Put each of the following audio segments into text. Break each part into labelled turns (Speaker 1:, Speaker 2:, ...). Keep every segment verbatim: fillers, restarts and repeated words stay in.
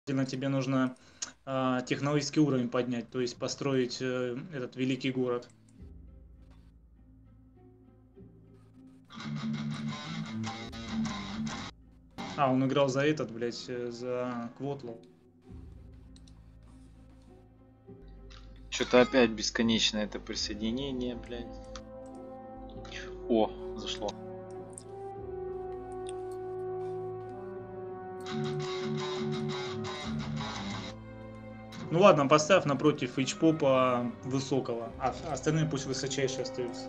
Speaker 1: тебе нужно а, технологический уровень поднять, то есть построить э, этот великий город. А, он играл за этот, блядь, э, за Квотлу.
Speaker 2: Что-то опять бесконечное это присоединение, блядь. О, зашло.
Speaker 1: Ну ладно, поставь напротив H-попа высокого, а остальные пусть высочайшие остаются.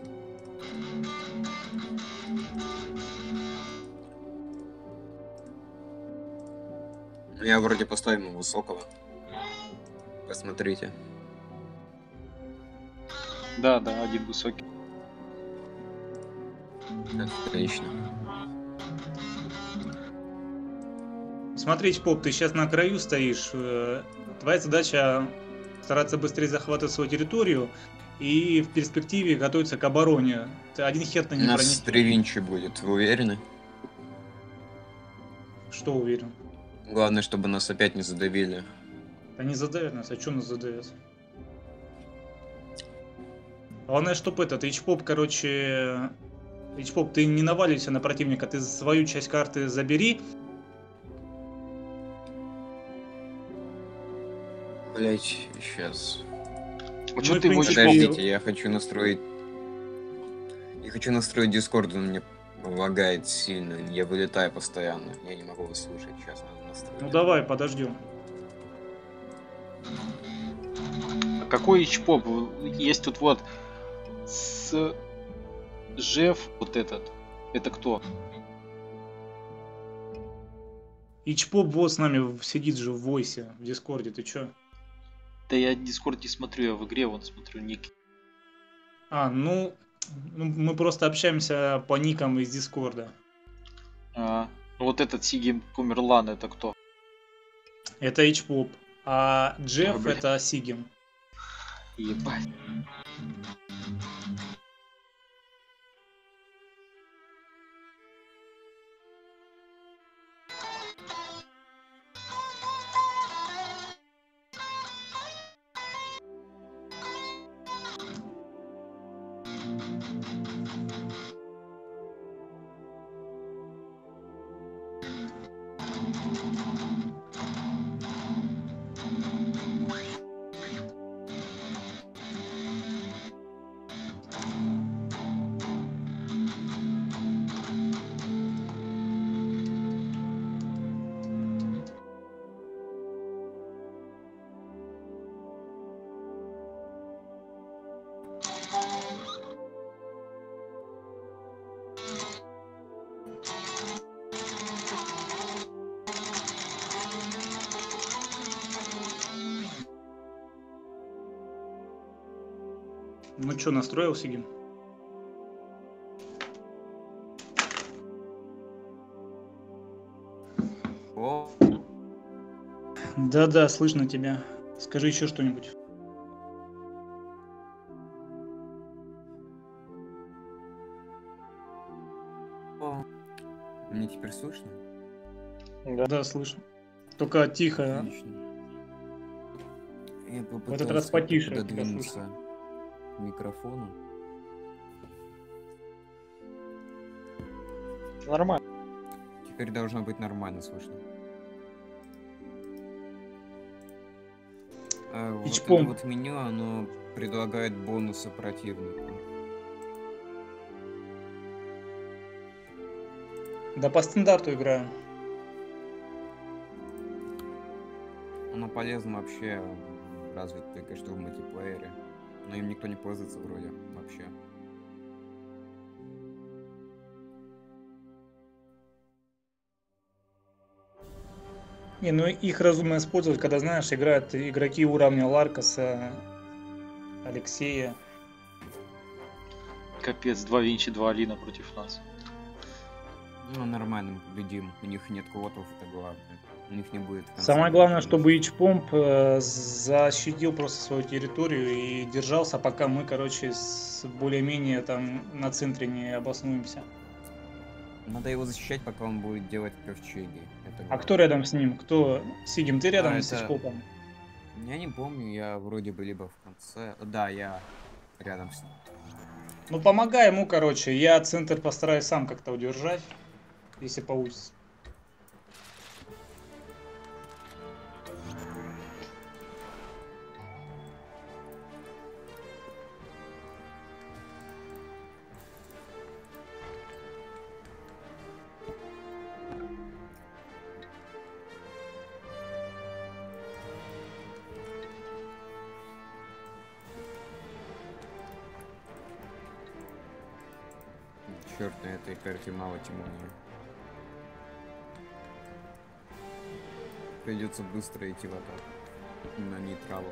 Speaker 3: Я вроде поставил ему высокого. Посмотрите.
Speaker 2: Да, да, один высокий.
Speaker 3: Отлично.
Speaker 1: Смотри, H-поп, ты сейчас на краю стоишь. Твоя задача стараться быстрее захватывать свою территорию и в перспективе готовиться к обороне. Ты один хер ты не
Speaker 3: У нас
Speaker 1: проникнешь.
Speaker 3: три винчи будет, вы уверены?
Speaker 1: Что уверен?
Speaker 3: Главное, чтобы нас опять не задавили.
Speaker 1: Они задавят нас, а что нас задавят? Главное, чтобы этот H-поп, короче... H-поп, ты не наваливайся на противника, ты свою часть карты забери.
Speaker 3: Блять, сейчас.
Speaker 2: А чё
Speaker 1: Ну и,
Speaker 2: ты
Speaker 1: в
Speaker 2: его
Speaker 1: принципе,
Speaker 2: H-поп?
Speaker 3: Подождите, я хочу настроить... Я хочу настроить Discord, он мне лагает сильно. Я вылетаю постоянно. Я не могу вас слушать. Сейчас надо настроить.
Speaker 1: Ну давай, подождем.
Speaker 2: А какой H-поп? Есть тут вот с Жеф, вот этот. Это кто?
Speaker 1: H-поп вот с нами сидит же в войсе, в Дискорде, ты чё?
Speaker 2: Да я Дискорд не смотрю, я в игре вон смотрю ники.
Speaker 1: А, ну, ну, мы просто общаемся по никам из Дискорда.
Speaker 2: А, ну вот этот Сиги Кумерлан, это кто?
Speaker 1: Это H-поп. А Джефф
Speaker 2: А, блин.
Speaker 1: это Сигим.
Speaker 2: Ебать.
Speaker 1: Ну чё, настроил Сигим?
Speaker 3: О,
Speaker 1: Да-да, слышно тебя. Скажи еще что-нибудь.
Speaker 3: о. Мне теперь слышно?
Speaker 1: Да, слышно. Только тихо.
Speaker 3: Отлично. Я
Speaker 1: В этот раз
Speaker 3: попытался
Speaker 1: потише тебя
Speaker 3: пододвинуться к микрофону.
Speaker 2: Нормально.
Speaker 3: Теперь должно быть нормально слышно. А вот это
Speaker 1: Ичпом.
Speaker 3: вот меню, оно предлагает бонусы противнику.
Speaker 1: Да по стандарту играю.
Speaker 3: Оно полезно вообще развить только что в мультиплеере. Но им никто не пользуется вроде вообще.
Speaker 1: Не, ну их разумно использовать, когда, знаешь, играют игроки уровня Ларкаса, Алексея.
Speaker 2: Капец, два Винчи, два Алина против нас.
Speaker 3: Ну, нормально, мы победим. У них нет квотов, это главное. У них не будет... в конце
Speaker 1: Самое
Speaker 3: года
Speaker 1: главное,
Speaker 3: квотов.
Speaker 1: чтобы Ичпомп э, защитил просто свою территорию и держался, пока мы, короче, с более-менее там на центре не обоснуемся.
Speaker 3: Надо его защищать, пока он будет делать ковчеги. Это
Speaker 1: А
Speaker 3: главное.
Speaker 1: кто рядом с ним? Кто? Сигим, ты рядом
Speaker 3: А,
Speaker 1: с
Speaker 3: это-
Speaker 1: Ичпопом?
Speaker 3: Я не помню, я вроде бы либо в конце. Да, я рядом с ним.
Speaker 1: Ну, помогай ему, короче. Я центр постараюсь сам как-то удержать, если получится.
Speaker 3: Черт, на этой карте мало Тимония. Придется быстро идти в атаку. На нейтралов.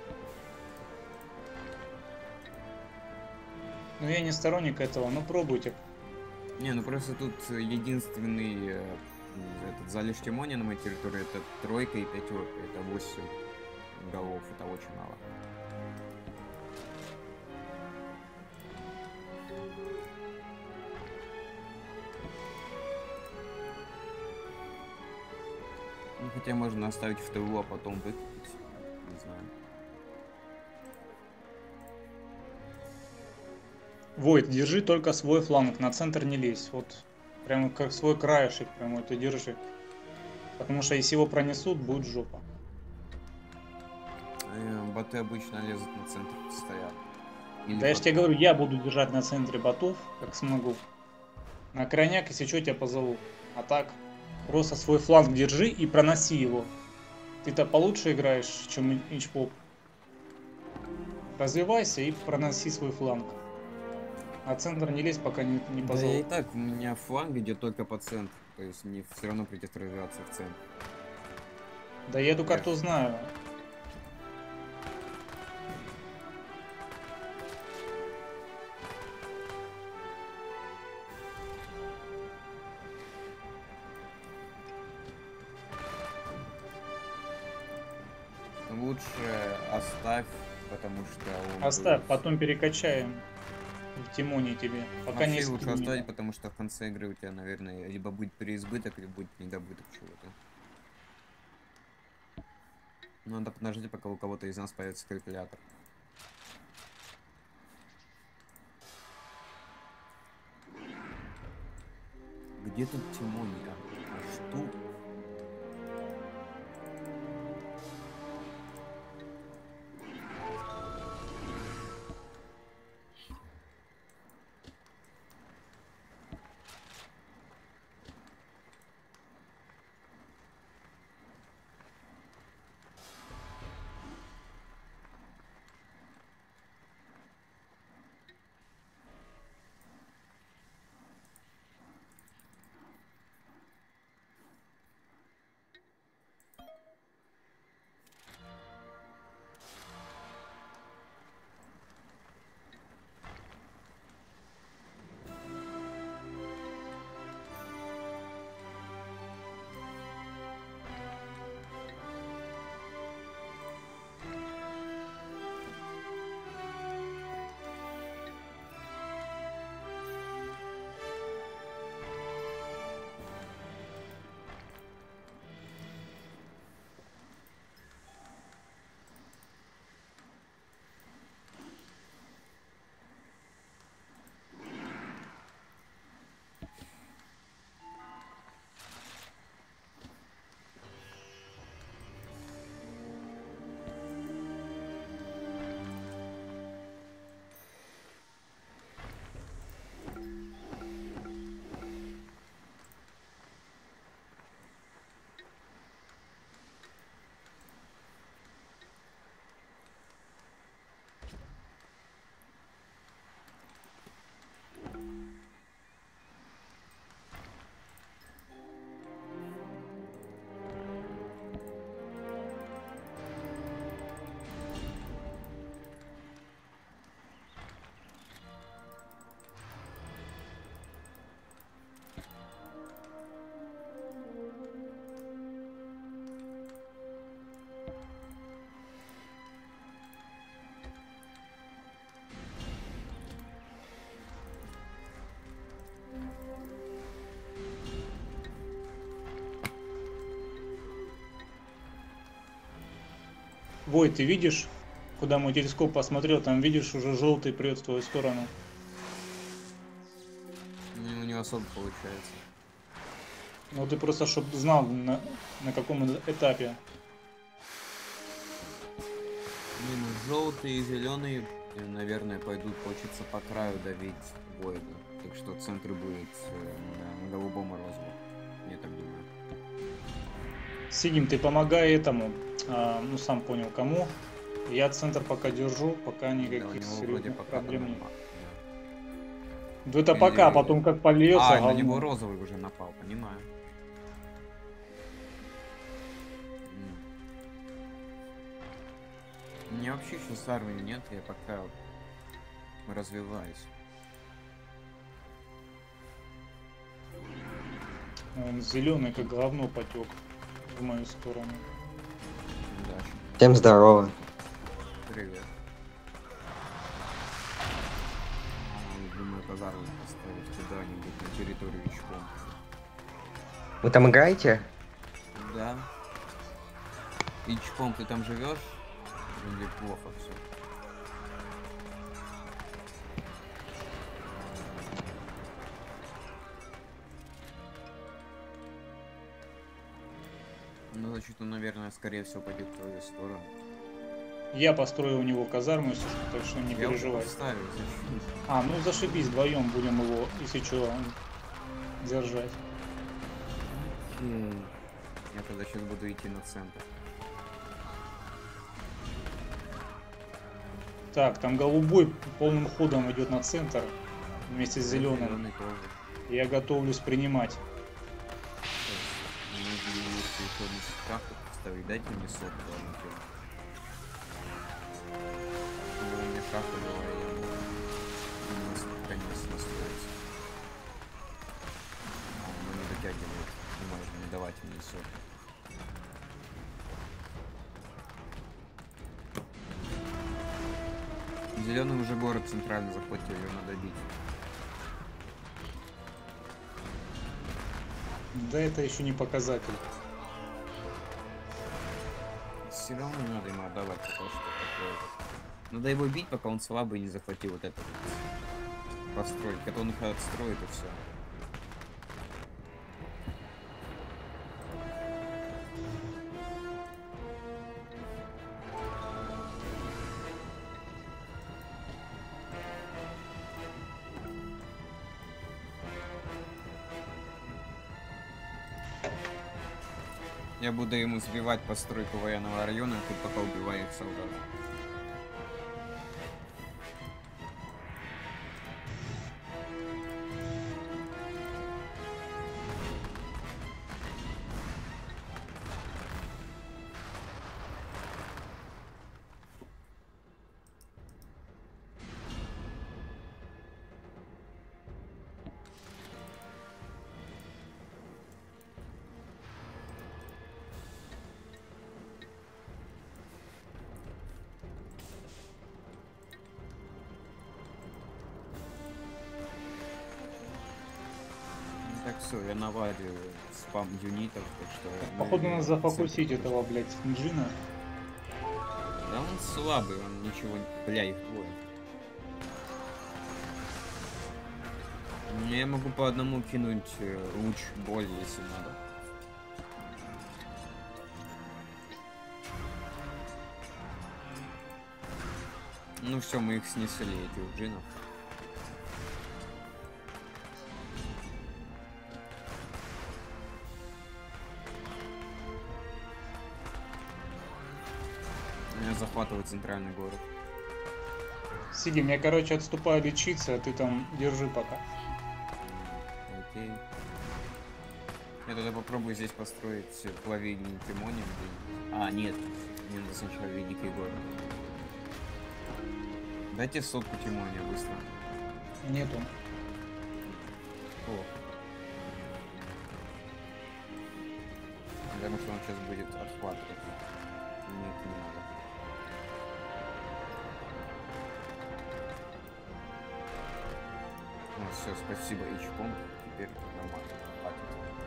Speaker 1: Ну, я не сторонник этого, ну пробуйте.
Speaker 3: Не, ну просто тут единственный э, м, этот залежь Тимония на моей территории это тройка и пятерка. Это восемь голов, это очень мало. Ну, хотя можно оставить в тылу, а потом выкупить. Не знаю.
Speaker 1: Войт, держи только свой фланг, на центр не лезь. Вот прям как свой краешек, прям это держи. Потому что если его пронесут, будет жопа.
Speaker 3: Э, Боты обычно лезут на центр постоянно. Или
Speaker 1: Да я же тебе
Speaker 3: потом.
Speaker 1: говорю, я буду держать на центре ботов, как смогу. На крайняк, если что, тебя позову. А так, просто свой фланг держи и проноси его. Ты-то получше играешь, чем Ичпоп. Развивайся и проноси свой фланг. На центр не лезь, пока не, не
Speaker 3: Да
Speaker 1: позову.
Speaker 3: я и так, у меня фланг идет только по центру. То есть мне все равно придется развиваться в центр.
Speaker 1: Да я эту карту знаю.
Speaker 3: Лучше оставь, потому что он
Speaker 1: Оставь,
Speaker 3: будет-
Speaker 1: потом перекачаем в Тимоне тебе. Пока
Speaker 3: Вообще
Speaker 1: не
Speaker 3: лучше
Speaker 1: скинем.
Speaker 3: оставить, потому что в конце игры у тебя, наверное, либо будет переизбыток, либо будет недобыток чего-то. Надо подождать, пока у кого-то из нас появится калькулятор. Где тут Тимония? А что?
Speaker 1: Вой, ты видишь, куда мой телескоп посмотрел, там видишь, уже желтый прет в твою сторону.
Speaker 3: Ну, не особо получается.
Speaker 1: Ну ты просто, чтобы знал, на, на каком этапе.
Speaker 3: Не, ну желтые и зеленые, наверное, пойдут почиться по краю давить воина. Так что центр будет э, на голубом и розовом. Я так думаю.
Speaker 1: Сигим, ты помогай этому, а, ну сам понял кому. Я центр пока держу, пока
Speaker 3: Да, у
Speaker 1: никаких
Speaker 3: него вроде
Speaker 1: серьезных
Speaker 3: пока
Speaker 1: проблем нет.
Speaker 3: нормально.
Speaker 1: Да это
Speaker 3: Или-
Speaker 1: пока, потом как польется.
Speaker 3: А, на
Speaker 1: говно.
Speaker 3: него розовый уже напал, понимаю. М. У меня вообще сейчас армии нет, я пока развиваюсь.
Speaker 1: Он зеленый, как говно потек в мою сторону.
Speaker 3: Удачи.
Speaker 4: Всем здорово.
Speaker 3: Привет. А, думаю, казарму поставить куда-нибудь на территорию Ичком.
Speaker 4: Вы там играете?
Speaker 3: Да. Ичком, ты там живешь? Или плохо все? Ну, значит, он, наверное, скорее всего пойдет в твою сторону.
Speaker 1: Я построю у него казарму, если что, так что не
Speaker 3: Я уже
Speaker 1: переживай.
Speaker 3: поставил, зачем?
Speaker 1: А, ну зашибись, вдвоем будем его, если что, держать.
Speaker 3: Окей. Я тогда сейчас буду идти на центр.
Speaker 1: Так, там голубой полным ходом идет на центр вместе с зеленым.
Speaker 3: Зеленый тоже.
Speaker 1: Я готовлюсь принимать.
Speaker 3: Нужно немножко еще одну справку поставить. Дайте мне сотку, ладно, всё. Ну, у меня шахта была, и я могу немножко конец настроить. А, оно не дотягивает. Не может не давать мне сотку. Зеленый уже город центрально захватил, ее надо бить.
Speaker 1: Да это еще не показатель.
Speaker 3: Все равно надо ему отдавать пока что такое. Надо его бить, пока он слабый и не захватил вот это вот постройки. Когда он их отстроит и все. Я буду ему сбивать постройку военного района, ты пока убивай их солдат. Так все, я навадил спам юнитов, так что...
Speaker 1: Походу
Speaker 3: мы
Speaker 1: надо зафокусить
Speaker 3: центр
Speaker 1: этого, блядь, джина.
Speaker 3: будем. Да он слабый, он ничего... Бля, их двое. Я могу по одному кинуть э, луч боли, если надо. Ну все, мы их снесли, этих джинов. Я захватываю центральный город.
Speaker 1: Сигим, я, короче, отступаю лечиться, а ты там держи пока.
Speaker 3: Окей. Я тогда попробую здесь построить плавильный Тимониум. А, нет. Мне надо сначала великий город. Дайте сотку Тимония быстро.
Speaker 1: Нету.
Speaker 3: О. Потому что он сейчас будет отхватывать. Мне это не надо. Ну все, спасибо, Ичком. Теперь нормально. Хватит.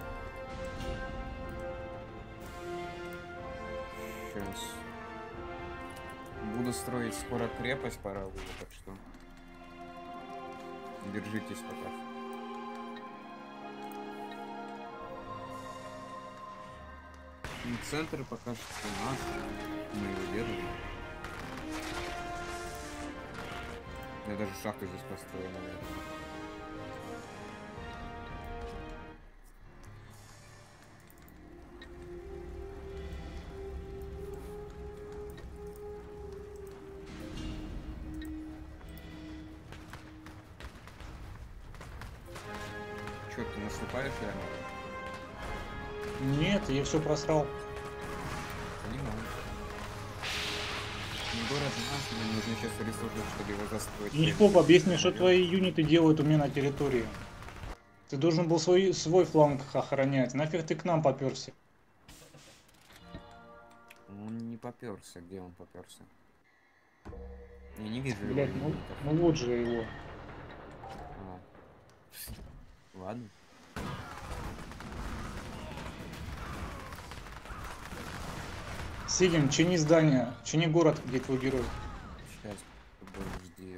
Speaker 3: Сейчас. Буду строить скоро крепость паровую, так что держитесь пока. И центр пока что наш, мы его держим. Я даже шахту здесь построил, наверное. Чё, ты наступаешь, реально?
Speaker 1: Нет, я все просрал.
Speaker 3: Понимаю. Ну, город наш, мне нужно сейчас ресурсы, чтобы его застроить.
Speaker 1: Ничпоп, объясни, что твои юниты делают у меня на территории. Ты должен был свой, свой фланг охранять. Нафиг ты к нам поперся?
Speaker 3: Он не поперся. Где он поперся? Я не вижу
Speaker 1: Блять,
Speaker 3: его
Speaker 1: ну,
Speaker 3: юнитов.
Speaker 1: ну вот же его.
Speaker 3: А. Ладно.
Speaker 1: Сидим, чини здание, чини город, где твой герой.
Speaker 3: Сейчас, подожди.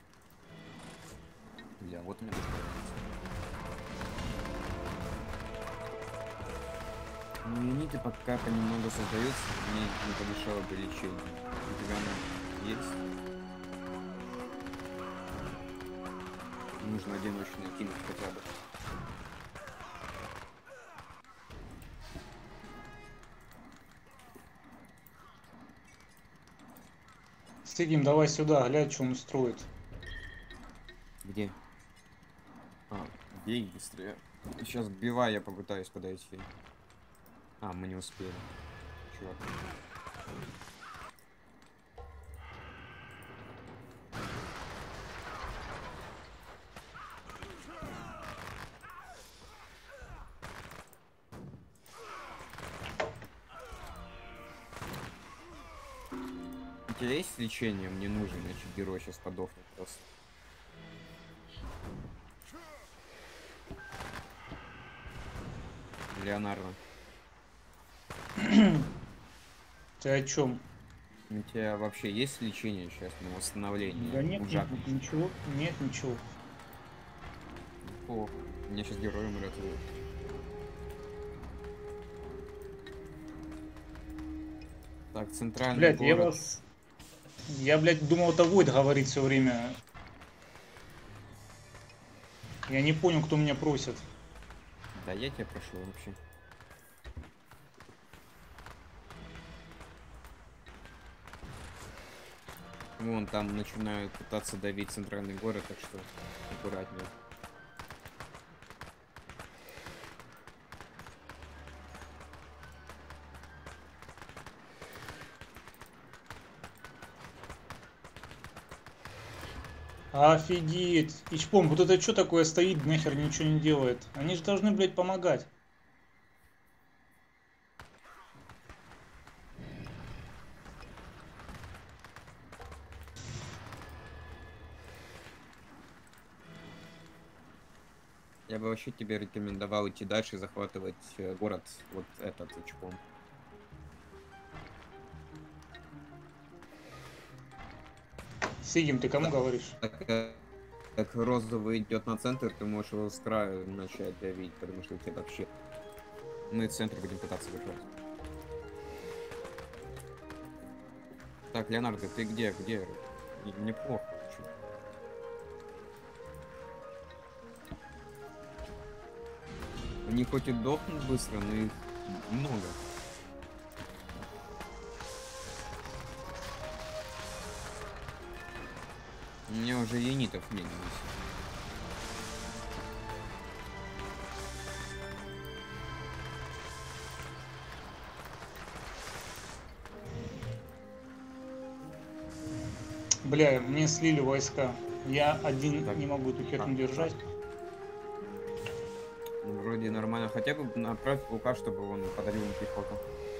Speaker 3: Бля, вот у меня доставляется. Ну, юниты пока понемногу создаются, мне не помешало бы лечение. У тебя оно есть? Нужно одиночный кинуть хотя бы.
Speaker 1: Сидим, давай сюда, глянь, что он строит.
Speaker 3: Где? А, бей быстрее. Сейчас бивай, я попытаюсь подойти. А, мы не успели. Чувак. У тебя есть лечение? Мне нужен, иначе герой сейчас подохнет просто. Леонардо.
Speaker 1: Ты о чем?
Speaker 3: У тебя вообще есть лечение сейчас на восстановление?
Speaker 1: Да нет,
Speaker 3: У
Speaker 1: нет,
Speaker 3: Жака?
Speaker 1: ничего, нет, ничего.
Speaker 3: Плохо. У меня сейчас герой умрет. Так, центральный
Speaker 1: Блять, я
Speaker 3: город.
Speaker 1: вас... Я, блядь, думал, это Войд говорит все время. Я не понял, кто меня просит.
Speaker 3: Да я тебя прошу вообще. Вон там начинают пытаться давить центральный город, так что аккуратнее.
Speaker 1: Офигеть. Ичпом, вот это что такое стоит, нахер ничего не делает? Они же должны, блядь, помогать.
Speaker 3: Я бы вообще тебе рекомендовал идти дальше и захватывать э, город, вот этот Ичпом.
Speaker 1: Сидим, ты кому
Speaker 3: Да.
Speaker 1: говоришь?
Speaker 3: Так как, как розовый идет на центр, ты можешь его с краю начать давить, потому что у тебя вообще. Мы центр будем пытаться выжать. Так, Леонардо, ты где? Где? И- Мне плохо. чё. Они хоть и дохнут быстро, но их много. У меня уже юнитов нет.
Speaker 1: Бля, мне слили войска. Я один
Speaker 3: Так.
Speaker 1: не могу эту херню
Speaker 3: А,
Speaker 1: держать.
Speaker 3: Ну, вроде нормально. Хотя бы направь Лука, чтобы он подарил им пехоту.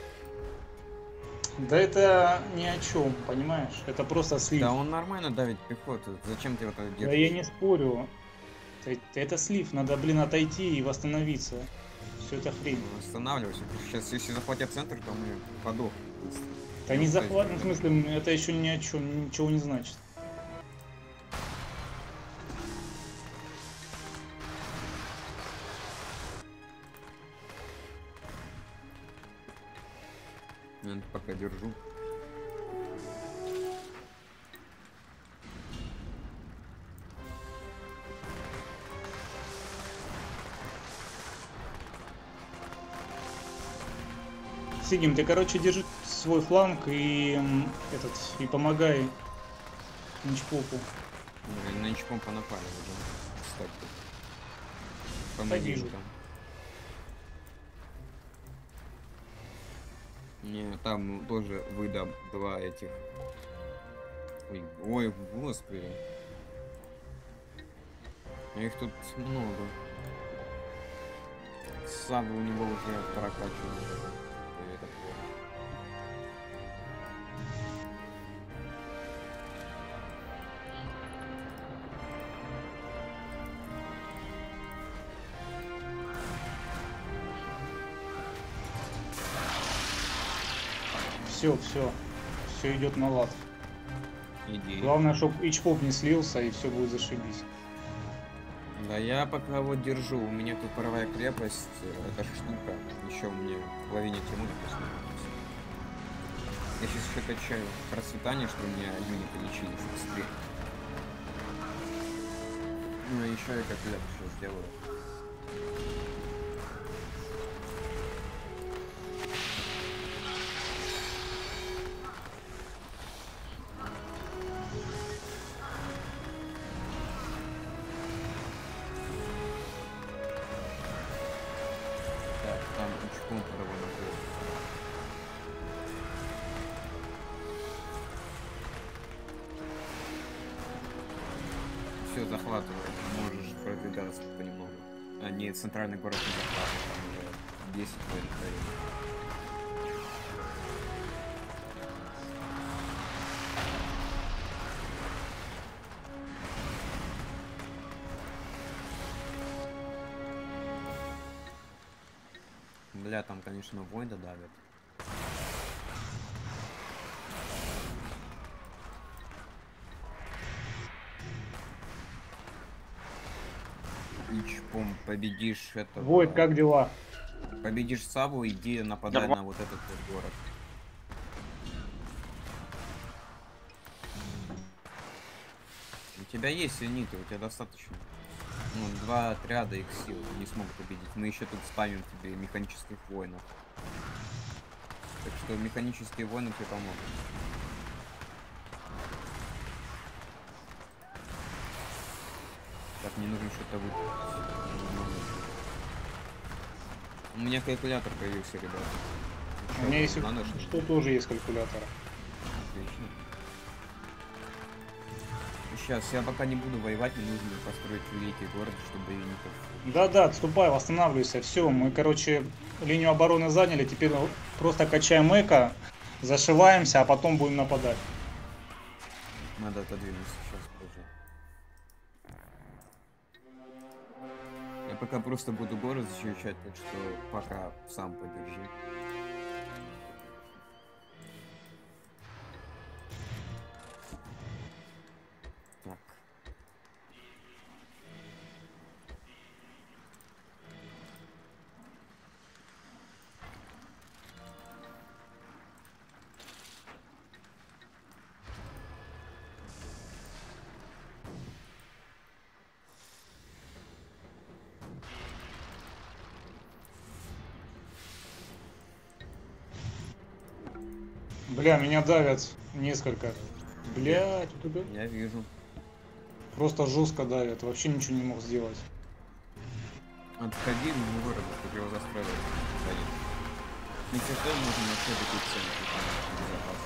Speaker 1: Да это ни о чем, понимаешь? Это просто слив.
Speaker 3: Да он нормально давит пехоту. Зачем ты это
Speaker 1: Да
Speaker 3: держишь?
Speaker 1: я не спорю. Это, это слив, надо, блин, отойти и восстановиться. Все это хрень.
Speaker 3: Останавливайся. Сейчас, если захватят центр, то мы подохнем быстро.
Speaker 1: Да не захват, ну, в смысле, это еще ни о чем, ничего не значит.
Speaker 3: Я пока держу.
Speaker 1: Сигим, ты, короче, держи свой фланг и м, этот и помогай Ничпопу.
Speaker 3: Ну, на Ничпопа напали уже. Кстати.
Speaker 1: Да,
Speaker 3: Помоги
Speaker 1: вижу.
Speaker 3: там. Не, там тоже выдам два этих. Ой, ой, господи. А их тут много. Сабы у него уже прокачаны. И это плохо.
Speaker 1: Все, все. Все идет на лад.
Speaker 3: Иди.
Speaker 1: Главное, чтобы Ичпоп не слился, и все будет зашибись.
Speaker 3: Да я пока вот держу. У меня тут паровая крепость. э, Это штука. Еще мне в половине тьмы написано. Я сейчас еще качаю процветание, чтобы у меня юниты лечились быстрее. Ну и еще я как ляп сейчас сделаю. Так, там учком паровой находится. Все, захватывай. Можешь продвигаться понемногу. А не центральный город не захватывай, там уже десять военных районов. Бля, там, конечно, войны давят. Ичпом, победишь этого...
Speaker 1: Войд, как дела?
Speaker 3: Победишь Саву, иди нападай
Speaker 2: Нормально.
Speaker 3: на вот этот вот город. У тебя есть юниты, у тебя достаточно. Ну, два отряда их сил не смогут победить. Мы еще тут спамим тебе механических воинов. Так что механические воины тебе помогут. Так, мне нужно что-то выпустить. У меня калькулятор появился, ребята.
Speaker 1: У меня есть,
Speaker 3: Надо, что ли?
Speaker 1: что тоже есть калькулятор.
Speaker 3: Отлично. Сейчас, я пока не буду воевать, мне нужно построить великий город, чтобы юнитов...
Speaker 1: Да-да, отступай, восстанавливайся. Все, мы, короче, линию обороны заняли. Теперь просто качаем эко, зашиваемся, а потом будем нападать.
Speaker 3: Надо отодвинуться сейчас позже. Я пока просто буду город защищать, так что пока сам подержи. Так.
Speaker 1: Бля, меня давят несколько. Блядь, вот это
Speaker 3: Я вижу.
Speaker 1: просто жестко давят. Вообще ничего не мог сделать.
Speaker 3: Отходи в город, чтобы его застроили. Мы сейчас тоже можем вообще такие цены безопасно.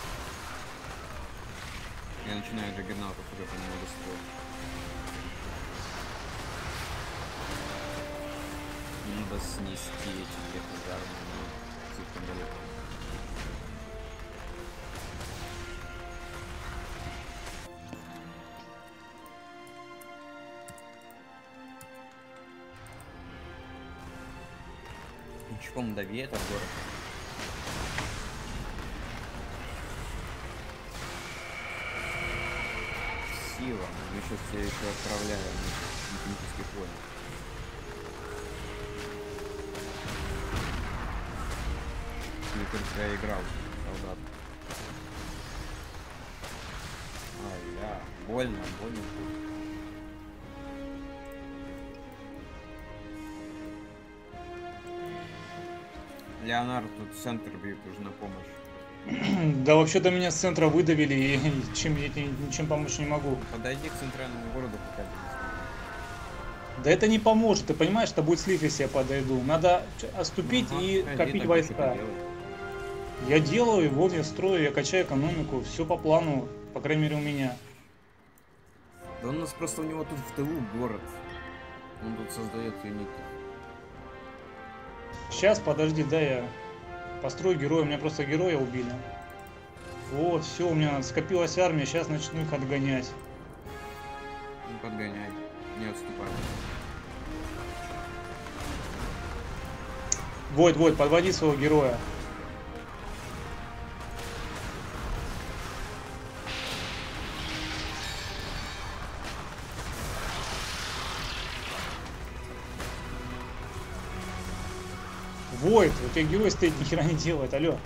Speaker 3: Я начинаю джаггернаутов уже понемногу строить. Надо снести эти две пожарные, но слишком далеко. Ничком дави этот город. красиво. Мы сейчас тебя еще отправляем на технический фон. Мне только я играл, солдат. Ай, я. Больно, больно. Леонард, тут центр бьет, нужна помощь.
Speaker 1: Да вообще-то меня с центра выдавили, и чем я тебе ничем помочь не могу.
Speaker 3: Подойди к центральному городу пока.
Speaker 1: Да это не поможет, ты понимаешь, что будет слив, если я подойду. Надо отступить
Speaker 3: Ага,
Speaker 1: и
Speaker 3: иди,
Speaker 1: копить
Speaker 3: так
Speaker 1: войска.
Speaker 3: что ты делаешь?
Speaker 1: Я делаю, вот я строю, я качаю экономику, все по плану, по крайней мере у меня.
Speaker 3: Да у нас просто у него тут в тылу город. Он тут создает юниты.
Speaker 1: Сейчас, подожди, да я построю героя, у меня просто героя убили. Вот, все, у меня скопилась армия, сейчас начну их отгонять.
Speaker 3: Не подгоняй, не отступай.
Speaker 1: Войд, Войд, подводи своего героя. Войд, у тебя герой стоит, ни хера не делает, алло.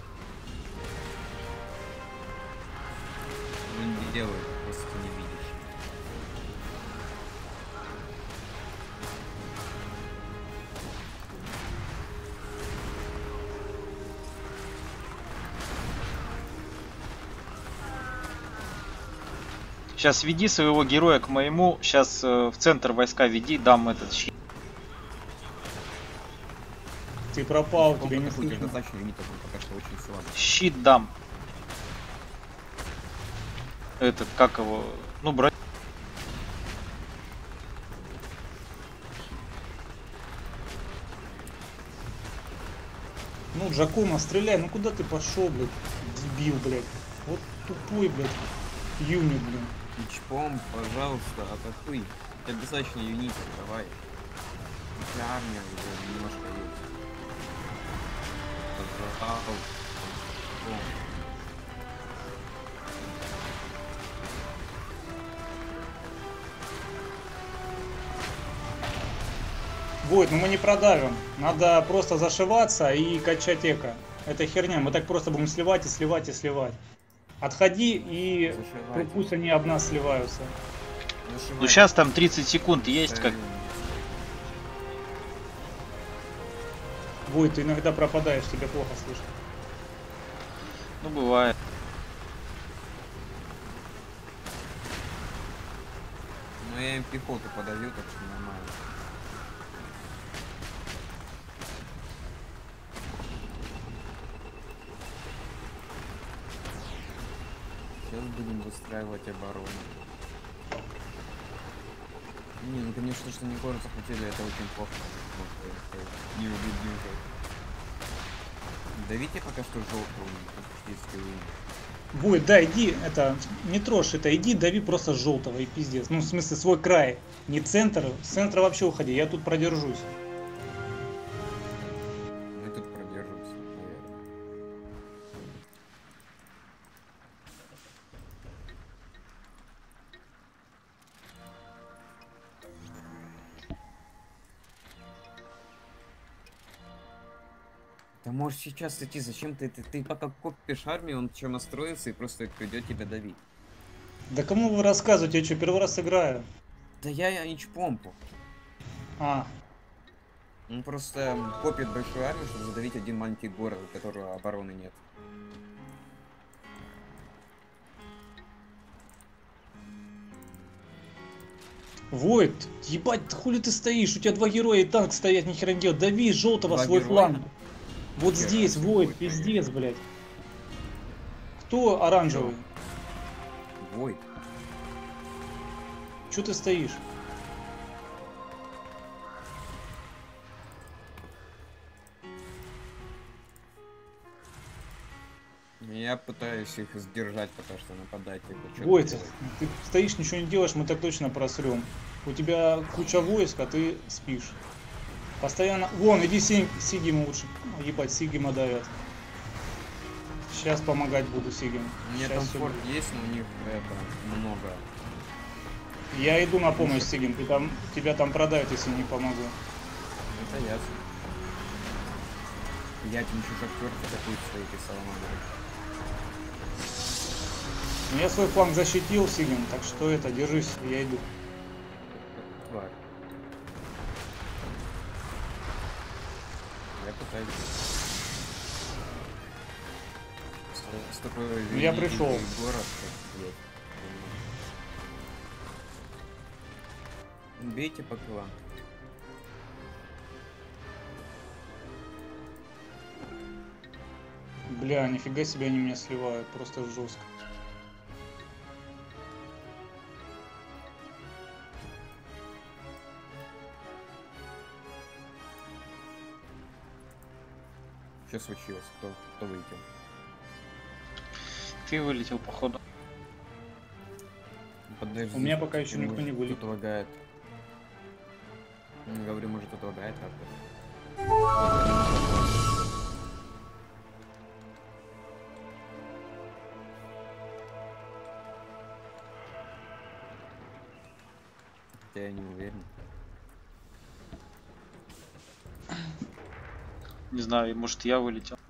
Speaker 3: Он не делает, просто ты не видишь.
Speaker 2: Сейчас веди своего героя к моему. Сейчас э, в центр войска веди, дам этот щит.
Speaker 1: Ты пропал,
Speaker 3: Он
Speaker 1: тебя не
Speaker 3: какой-то
Speaker 1: слышно.
Speaker 3: достаточно юнитов, он пока что очень слабый.
Speaker 2: Щит дам. Этот, как его? Ну, брать.
Speaker 1: Ну, Джакомо, стреляй, ну куда ты пошел, блядь, дебил, блядь. Вот тупой, блядь, юнит, блин.
Speaker 3: Ичпом, пожалуйста, атакуй. Это достаточно юнитов, давай. Вся армия уже немножко есть. Пожалуйста.
Speaker 1: Войд, ну мы не продавим. Надо просто зашиваться и качать эко. Это херня, мы так просто будем сливать и сливать и сливать. Отходи и
Speaker 3: Зашивать.
Speaker 1: пусть они об нас сливаются.
Speaker 3: Зашивай.
Speaker 2: Ну, сейчас там тридцать секунд есть, как...
Speaker 1: Войд, ты иногда пропадаешь, тебя плохо слышно.
Speaker 2: Ну, бывает.
Speaker 3: Ну я им пехоту подавил, так что нормально. Сейчас будем выстраивать оборону. Не, ну конечно, что не город захватили, это очень плохо. Не убить, не убить. Давите пока что желтую, если вы...
Speaker 1: Войд, да, иди, это, не трожь это, иди дави просто с желтого и пиздец. Ну, в смысле, свой край, не центр. С центра вообще уходи, я тут продержусь.
Speaker 3: Мы тут продержимся, наверное. Да можешь сейчас идти, зачем ты, ты, ты пока копишь армию, он чем настроится и просто придет тебя давить.
Speaker 1: Да кому вы рассказываете, я что, первый раз играю?
Speaker 3: Да я, я ичпомпу.
Speaker 1: А,
Speaker 3: Он просто копит большую армию, чтобы задавить один маленький город, у которого обороны нет.
Speaker 1: Войд, ебать, хули ты стоишь? У тебя два героя и танк стоят, ни хера не делают. Дави с желтого
Speaker 3: Два
Speaker 1: свой
Speaker 3: героя?
Speaker 1: фланг. Вот
Speaker 3: Хера
Speaker 1: здесь,
Speaker 3: себе,
Speaker 1: Войд,
Speaker 3: Войд,
Speaker 1: пиздец, блядь. Кто оранжевый?
Speaker 3: Войд.
Speaker 1: Че ты стоишь?
Speaker 3: Я пытаюсь их сдержать, потому что нападать типа что.
Speaker 1: Войд, ты стоишь, ничего не делаешь, мы так точно просрем. У тебя куча войск, а ты спишь. Постоянно... Вон, иди Си- Сигима лучше. О, ебать, Сигима давят. Сейчас помогать буду Сигим.
Speaker 3: У меня
Speaker 1: Щас
Speaker 3: там
Speaker 1: всё
Speaker 3: форт
Speaker 1: будет.
Speaker 3: есть, но у них это много
Speaker 1: Я иду на помощь, Сигин. Ты там, тебя там продают, если не помогу.
Speaker 3: Это ясно. Я тебе еще шахтер атакует своей этой саламандрой.
Speaker 1: Ну, я свой фланг защитил, Сигин, так что это, держись, я иду.
Speaker 3: Тварь. Я пытаюсь. С, с такой
Speaker 1: Ну, я
Speaker 3: великий
Speaker 1: пришел.
Speaker 3: город, как, блядь. Бейте по клану.
Speaker 1: Бля, нифига себе они меня сливают, просто жестко.
Speaker 3: Что случилось? Кто, кто вылетел?
Speaker 2: Ты вылетел, походу.
Speaker 3: Подожди,
Speaker 1: У меня пока еще
Speaker 3: может,
Speaker 1: никто не вылетел.
Speaker 3: Кто-то лагает. Ну, говорю, может кто-то лагает как-то. Хотя я не уверен.
Speaker 2: Не знаю, может я вылетел.